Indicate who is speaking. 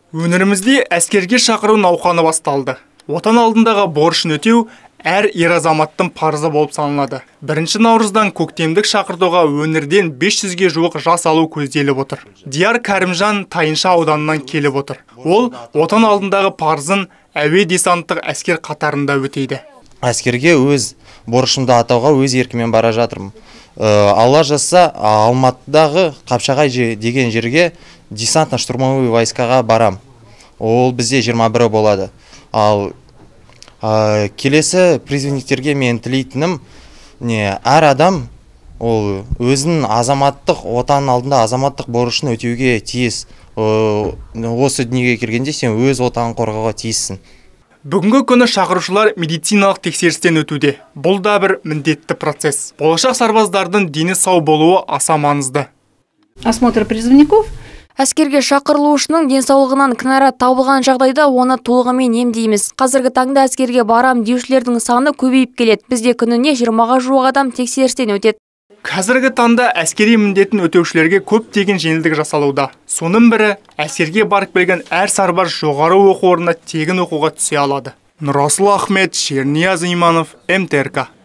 Speaker 1: Өңірімізде әскерге шақыру науқаны басталды. Отан алдындағы борышын өтеу әр ер азаматтың парызы болып саналады. 1 наурыздан көктемдік шақыртуға өңірден 500-ге жуық жас алу көзделіп отыр. Дияр Кәрімжан Тайынша ауданынан келіп отыр. Ол отан алдындағы парызын әуе десанттық әскер қатарында өтейді.
Speaker 2: Әскерге өз борышымды атауға өз еркімен бара жатырмын. Алла жазса, Алматыдағы Қапшағай деген жерге десантно-штурмовой войскаға барам. Ол бізде 21 болады. Ал келесі призывниктерге мен тілейтінім, әр адам ол өзінің азаматтық, отан алдында азаматтық борышын өтеуге тиіс. Осы дүниеге келгенде сен өз отанын қорғауға тиіссің.
Speaker 1: Бүгінгі күні шақырушылар медициналық тексерістен өтуде. Бұл да бір міндетті процесс. Болашақ сарбаздардың дені сау болуы аса маңызды.
Speaker 3: Осмотр призывников.
Speaker 4: Әскерге шақырылушының денсаулығынан кінәрат табылған жағдайда оны толығымен емдейміз. Қазіргі таңда әскерге барам деушілердің саны көбейіп келеді. Бізде күніне 20-ға жуық адам тексерістен өтеді.
Speaker 1: Қазіргі таңда әскери міндетін өтеушілерге көптеген жеңілдік жасалуда. Соның бірі, әскерге барып келген әр сарбаз жоғары оқу орнына тегін оқуға түсе алады. Нұрасыл Ахмет, Шернияз Иманов, МТРК.